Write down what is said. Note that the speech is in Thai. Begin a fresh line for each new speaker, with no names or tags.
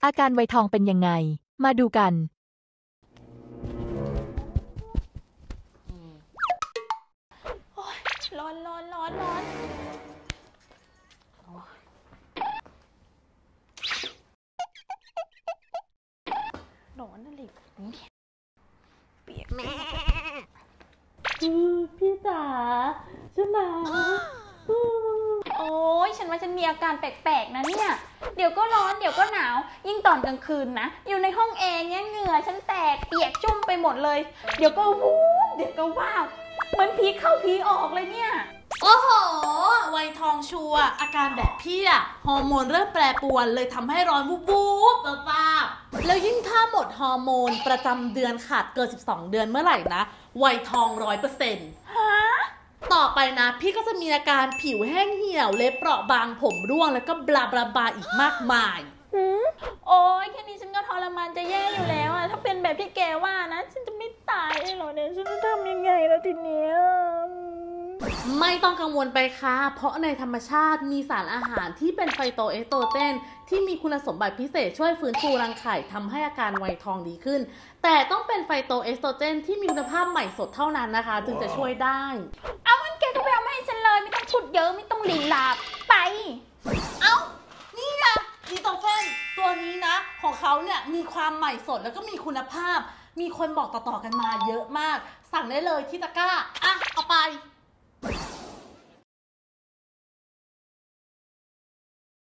อาการไวทองเป็นยังไงมาดูกัน
ร้อนร้อนร้อนอะไรนี่เปียก
พี่จ๋าใช่ไหม
โอ้ยฉันว่าฉันมีอาการแปลกๆนะเนี่ยเดี๋ยวก็ร้อนเดี๋ยวก็หนาวยิ่งตอนกลางคืนนะอยู่ในห้องแอร์เนี่ยเหงื่อฉันแตกเปียกชุ่มไปหมดเลยเดี๋ยวก็วูบเดี๋ยวก็ว้าวเหมือนผีเข้าผีออกเลยเนี่ย
โอ้โหไวทองชัวอาการแบบพี่อะฮอร์โมนเริ่มแปรปรวนเลยทำให้ร้อนวูบบ้าแล้วยิ่งถ้าหมดฮอร์โมนประจำเดือนขาดเกิน12 เดือนเมื่อไหร่นะไวทอง 100%
ฮะ
ต่อไปนะพี่ก็จะมีอาการผิวแห้งเหี่ยวเล็บเปราะบางผมร่วงแล้วก็บลาอีกมากมาย
โอ้ยแค่นี้ฉันก็ทรมานจะแย่อยู่แล้วอะถ้าเป็นแบบที่แกว่านะฉันจะไม่ตายเลยเหรอเนี่ยฉันจะทำยังไงแล้วทีเนี้ย
ไม่ต้องกังวลไปค่ะเพราะในธรรมชาติมีสารอาหารที่เป็นไฟโตเอสโตรเจนที่มีคุณสมบัติพิเศษช่วยฟื้นฟูรังไข่ทำให้อาการไวทองดีขึ้นแต่ต้องเป็นไฟโตเอสโตรเจนที่มีคุณภาพใหม่สดเท่านั้นนะคะจึงจะช่วยได้
เอางั้นแกก็ไปเอามาให้ฉันเลยไม่ต้องพูดเยอะไม่ต้องลีลาไป
นี่ไงดีโตเฟนตัวนี้นะของเขาเนี่ยมีความใหม่สดแล้วก็มีคุณภาพมีคนบอกต่อๆกันมาเยอะมากสั่งได้เลยที่ตะกร้าเอาไป